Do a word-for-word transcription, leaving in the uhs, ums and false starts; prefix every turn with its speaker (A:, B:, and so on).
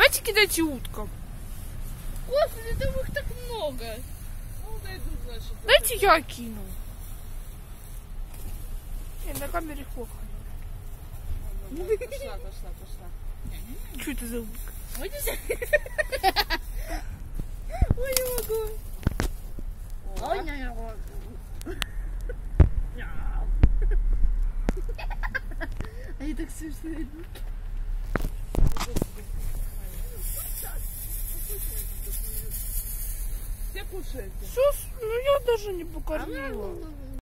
A: Давайте кидайте уткам.
B: Господи, там их так много.
C: Ну, дойдут, значит.
A: Дайте я кину. Не, на камере плохо.
C: Пошла, пошла, пошла.
A: Что это за утка?
B: Ой, не могу. Ой, не могу. Они так смешно идут.
C: Все кушаете?
A: Все, ну я даже не покормила.